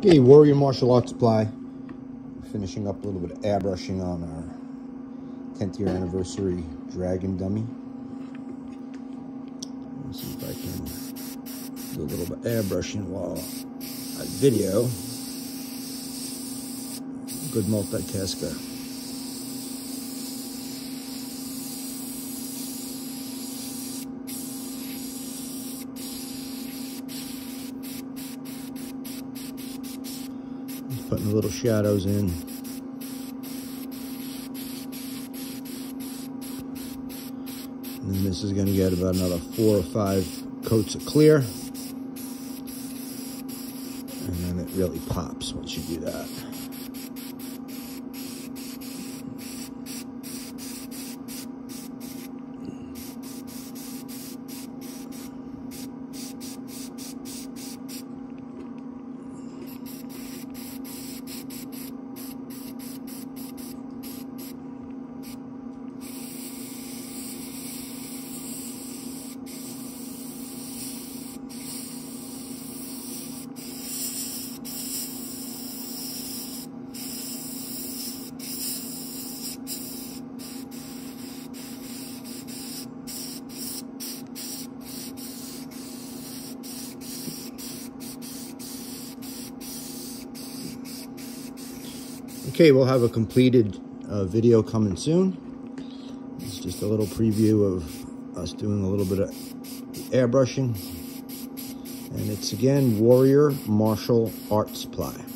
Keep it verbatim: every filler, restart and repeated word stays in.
Okay, Warrior Martial Arts Supply. Finishing up a little bit of airbrushing on our tenth year anniversary dragon dummy. Let's see if I can do a little bit of airbrushing while I video. Good multitasker. Putting the little shadows in. And then this is going to get about another four or five coats of clear. And then it really pops once you do that. Okay, we'll have a completed uh, video coming soon. It's just a little preview of us doing a little bit of airbrushing. And it's again, Warrior Martial Arts Supply.